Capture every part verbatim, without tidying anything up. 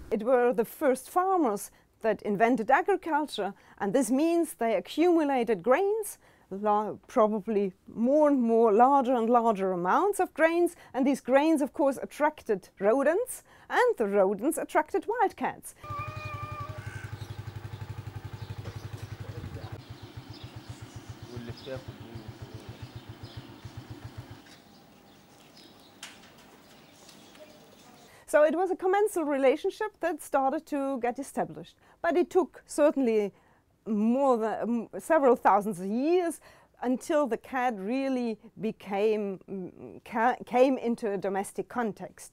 It were the first farmers that invented agriculture, and this means they accumulated grains, probably more and more larger and larger amounts of grains, and these grains of course attracted rodents, and the rodents attracted wildcats. So it was a commensal relationship that started to get established, but it took certainly more than um, several thousands of years until the cat really became ca came into a domestic context.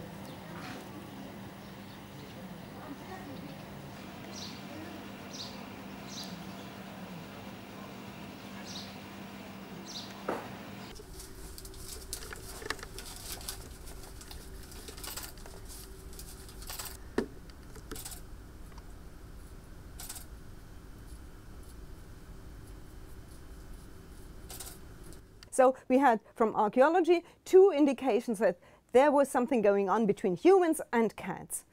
So we had, from archaeology, two indications that there was something going on between humans and cats.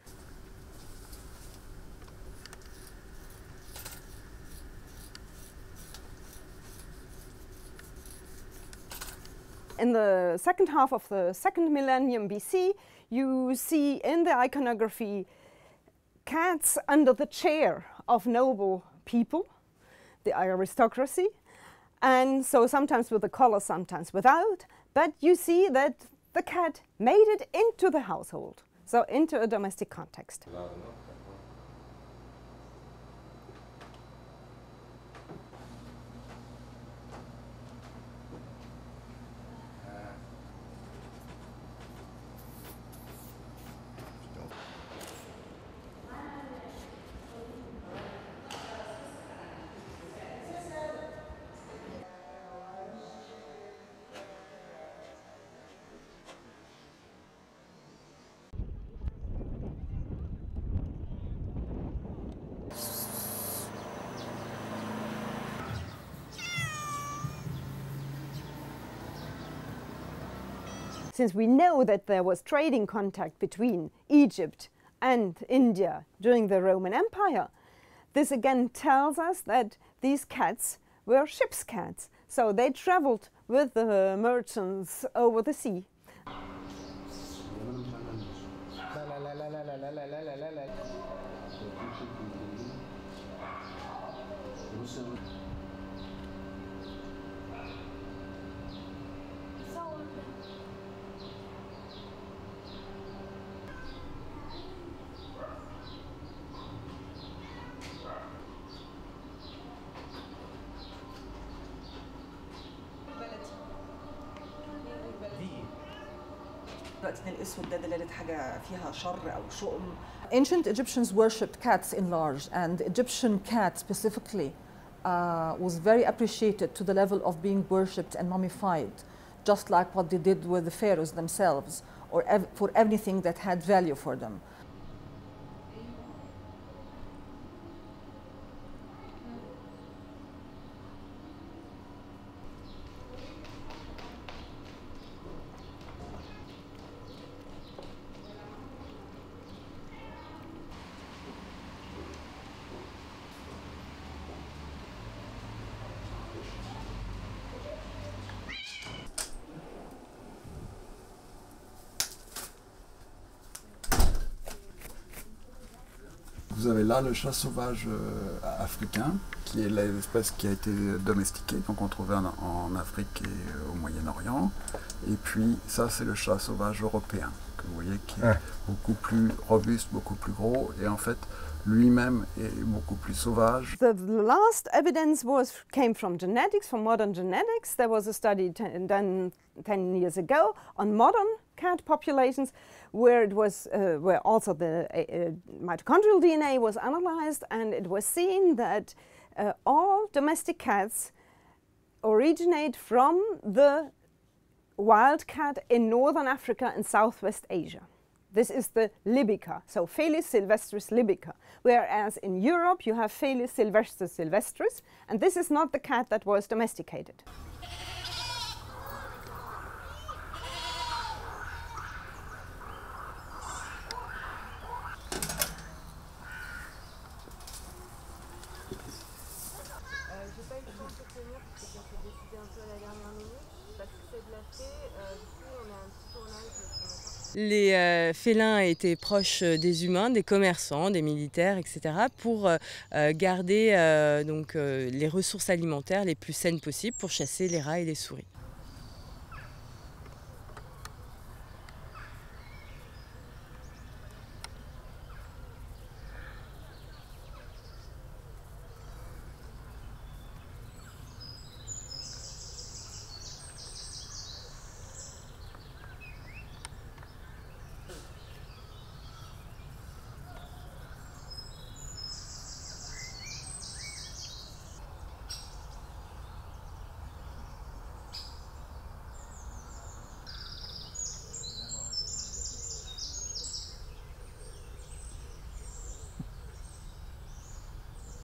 In the second half of the second millennium B C, you see in the iconography cats under the chair of noble people, the aristocracy. And so sometimes with a collar, sometimes without, but you see that the cat made it into the household, so into a domestic context. Since we know that there was trading contact between Egypt and India during the Roman Empire, this again tells us that these cats were ship's cats. So they traveled with the merchants over the sea. Ancient Egyptians worshipped cats in large, and the Egyptian cat specifically uh, was very appreciated to the level of being worshipped and mummified, just like what they did with the pharaohs themselves, or ev for anything that had value for them. Vous avez là le chat sauvage euh, africain, qui est l'espèce qui a été domestiquée, donc on trouve en, en Afrique et euh, au Moyen-Orient. Et puis ça, c'est le chat sauvage européen, que vous voyez, qui est ouais. beaucoup plus robuste, beaucoup plus gros, et en fait, lui-même est beaucoup plus sauvage. The last evidence was came from genetics, from modern genetics. There was a study done ten years ago on modern cat populations, where it was, uh, where also the uh, mitochondrial D N A was analyzed, and it was seen that uh, all domestic cats originate from the wild cat in northern Africa and Southwest Asia. This is the Libica, so Felis sylvestris libica, whereas in Europe you have Felis sylvestris sylvestris, and this is not the cat that was domesticated. J'ai pas eu le temps de tenir parce que ça s'est décidé un peu à la dernière minute. Parce que c'est de la fée, euh, du coup on a un petit tournage sur le matin. Les euh, félins étaient proches des humains, des commerçants, des militaires, et cetera pour euh, garder euh, donc, euh, les ressources alimentaires les plus saines possibles pour chasser les rats et les souris.